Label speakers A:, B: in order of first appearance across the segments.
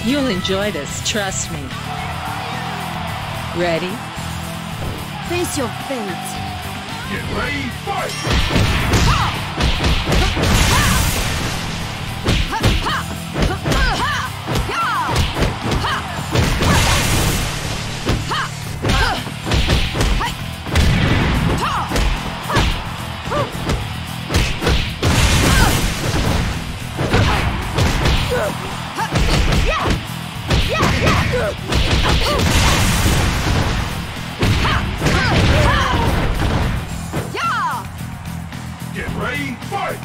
A: You'll enjoy this, trust me. Ready?
B: Face your fate.
C: Get ready, fight! Get ready, fight!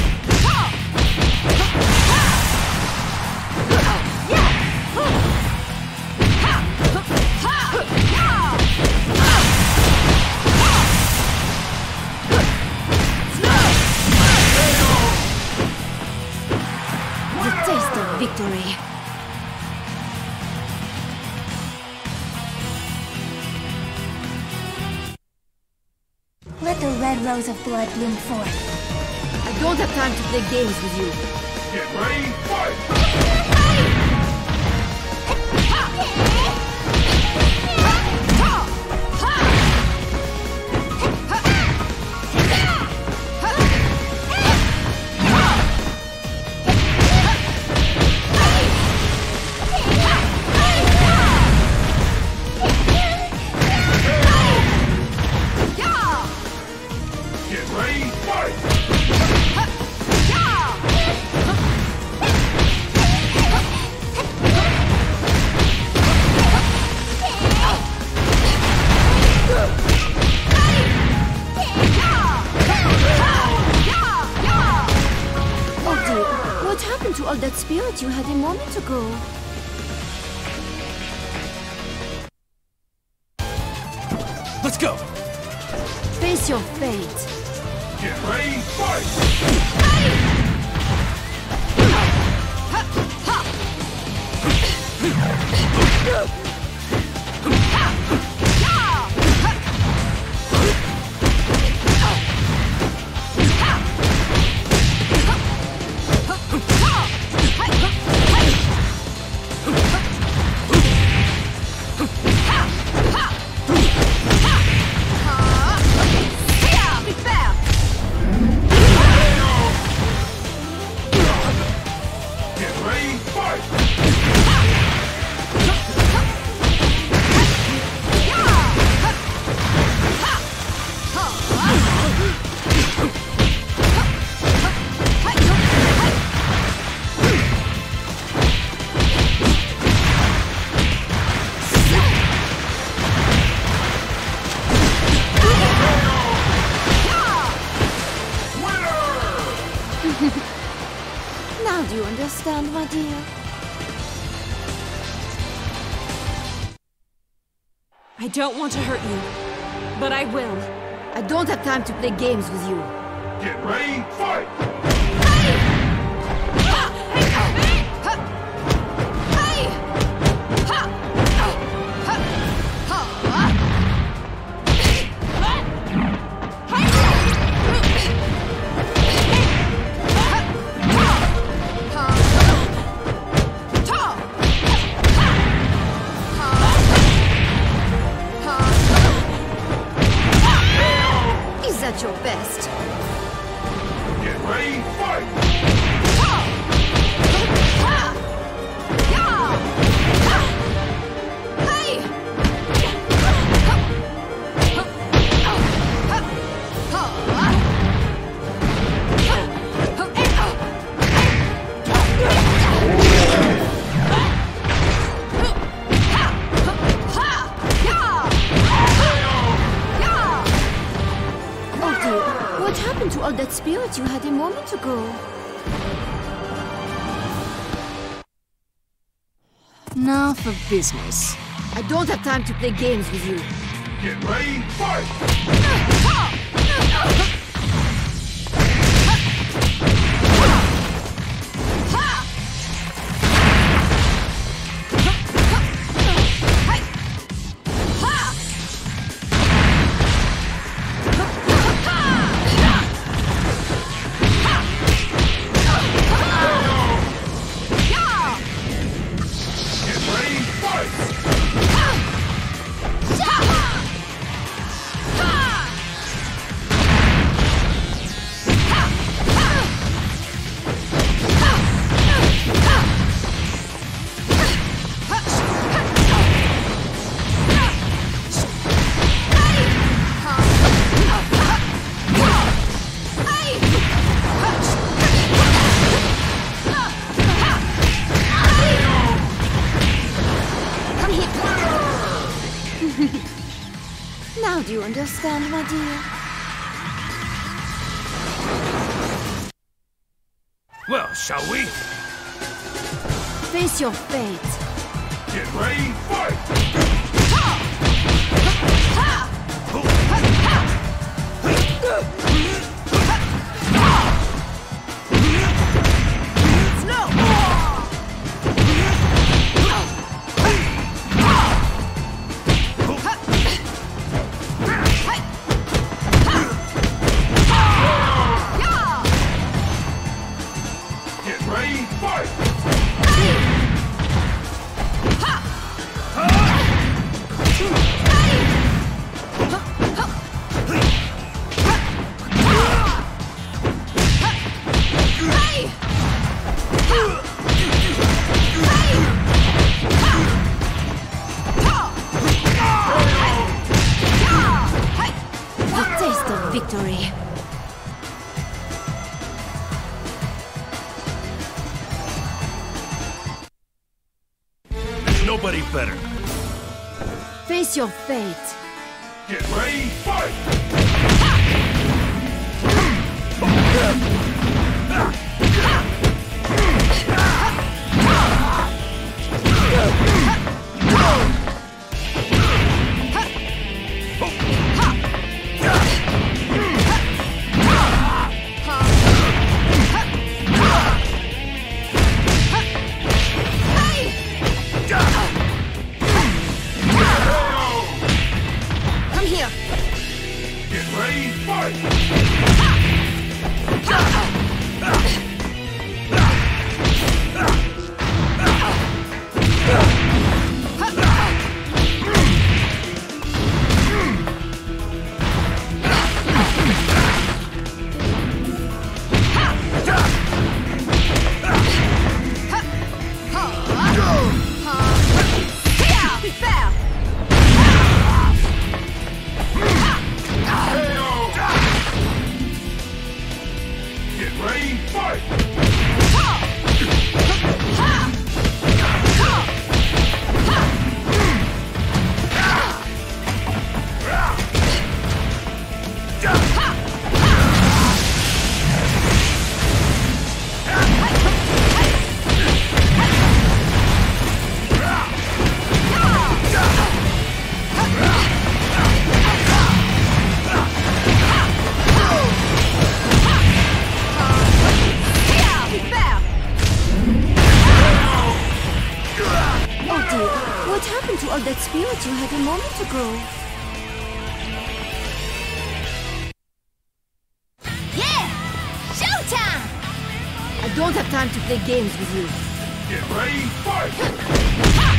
B: The taste of victory.
D: Let the red rose of blood bloom forth.
B: I don't have time to play games with you.
C: Get ready, fight! Get ready, fight!
B: Oh dear, what happened to all that spirit you had a moment ago?
E: Let's go!
B: Face your fate.
C: Get ready, fight! Get ready, fight!
B: Now do you understand, my dear? I don't want to hurt you, but I will. I don't have time to play games with you.
C: Get ready, fight!
B: Is that your best?
C: Get ready, fight!
B: Oh dear, what happened to all that spirit you had a moment ago?
F: Now for business.
B: I don't have time to play games with you.
C: Get ready, fight!
D: understand, my dear.
E: Well, shall we?
B: Face your fate.
C: Get ready, fight! Get ready, fight!
B: The taste of victory.
E: There's nobody better.
B: Face your fate.
C: Get ready, fight!
B: Come here.
C: Get ready, fight! Get ready, fight!
B: Oh dear, what happened to all that spirit you had a moment ago?
D: Yeah! Showtime!
B: I don't have time to play games with you.
C: Get ready, fight!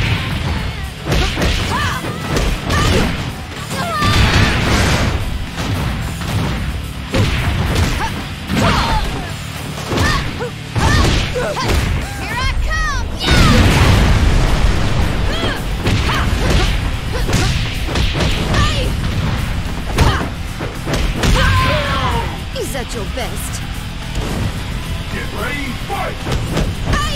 D: Here I come!
B: Is that your best?
C: Get ready, fight!